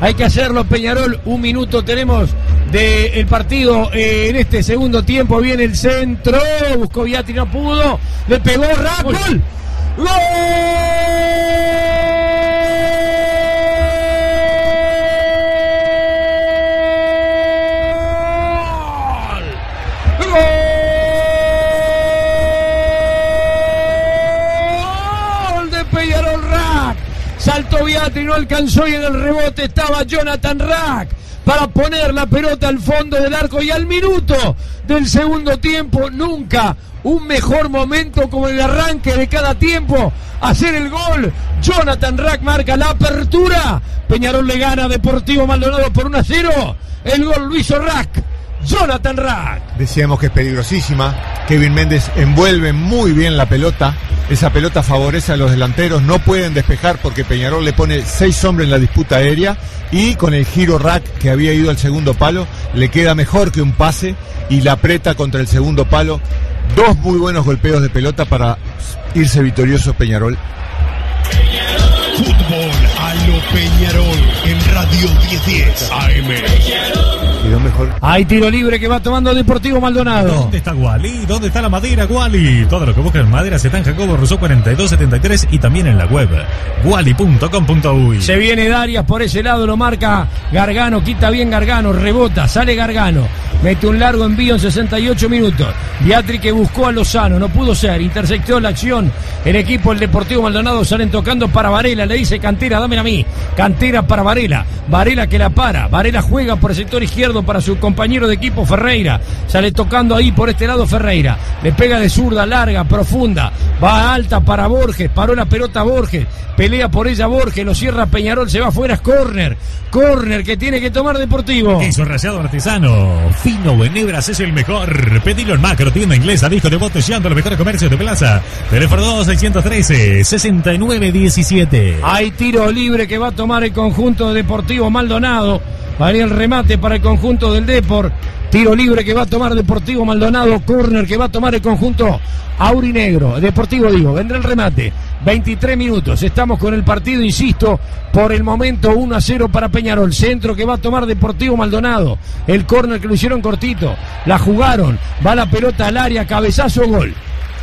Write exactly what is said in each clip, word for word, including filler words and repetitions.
Hay que hacerlo, Peñarol. Un minuto tenemos del partido eh, en este segundo tiempo. Viene el centro. Buscó Viatri, no pudo. Le pegó Rack. ¡Gol! ¡Gol! Peñarol Rack, saltó Viatri, no alcanzó y en el rebote estaba Jonathan Rack para poner la pelota al fondo del arco, y al minuto del segundo tiempo, nunca un mejor momento como el arranque de cada tiempo, hacer el gol. Jonathan Rack marca la apertura, Peñarol le gana a Deportivo Maldonado por uno a cero, el gol lo hizo Rack, Jonathan Rack. Decíamos que es peligrosísima. Kevin Méndez envuelve muy bien la pelota. Esa pelota favorece a los delanteros. No pueden despejar porque Peñarol le pone seis hombres en la disputa aérea. Y con el giro Rack, que había ido al segundo palo, le queda mejor que un pase y la aprieta contra el segundo palo. Dos muy buenos golpeos de pelota para irse victorioso Peñarol. Fútbol a lo Peñarol en Radio diez diez A M. Quedó mejor. Hay tiro libre que va tomando Deportivo Maldonado. ¿Dónde está Wally? ¿Dónde está la madera, Wally? Todo lo que buscas en madera, Setán Jacobo Rousseau cuarenta y dos setenta y tres y también en la web wally punto com punto uy. Se viene Darias por ese lado, lo marca Gargano, quita bien Gargano, rebota, sale Gargano, mete un largo envío en sesenta y ocho minutos. Viatri que buscó a Lozano, no pudo ser, interceptó la acción el equipo, el Deportivo Maldonado, salen tocando para Varela, le dice Cantera, dámela a mí, Cantera para Varela, Varela que la para, Varela juega por el sector izquierdo para su compañero de equipo Ferreira, sale tocando ahí por este lado Ferreira, le pega de zurda, larga, profunda, va alta para Borges, paró la pelota Borges, pelea por ella Borges, lo cierra Peñarol, se va afuera, es córner, córner que tiene que tomar Deportivo. Queso rallado artesano, fino o en hebras es el mejor, pedilo en Macro, tienda inglesa, disco de botellando, los mejores comercios de plaza, teléfono dos seiscientos trece sesenta y nueve diecisiete. Hay tiro libre que va a tomar el conjunto de Deportivo Maldonado, va a ir el remate para el conjunto del Depor, tiro libre que va a tomar Deportivo Maldonado, córner que va a tomar el conjunto aurinegro, Deportivo digo, vendrá el remate, veintitrés minutos, estamos con el partido, insisto, por el momento uno a cero para Peñarol, centro que va a tomar Deportivo Maldonado, el córner que lo hicieron cortito, la jugaron, va la pelota al área, cabezazo, gol,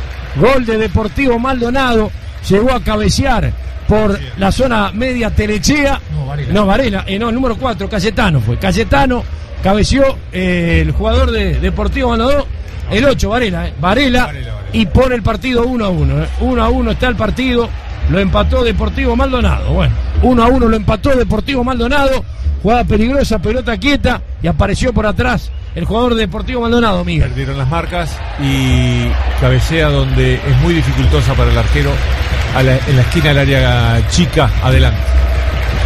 gol de Deportivo Maldonado, llegó a cabecear por la zona media Telechea, no Varela, no, Varela eh, no, el número cuatro, Cayetano fue, Cayetano cabeció eh, el jugador de Deportivo Maldonado, el ocho, Varela, eh, Varela, Varela, Varela, y pone el partido uno a uno, eh, uno a uno está el partido, lo empató Deportivo Maldonado, bueno, uno a uno lo empató Deportivo Maldonado, jugada peligrosa, pelota quieta, y apareció por atrás el jugador de Deportivo Maldonado, Miguel. Perdieron las marcas y cabecea donde es muy dificultosa para el arquero, a la, en la esquina del área chica, adelante.